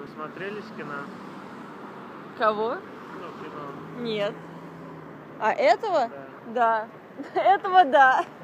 Насмотрелись кино? Кого? Ну, кино. Нет. А этого? Да. Да. Этого да.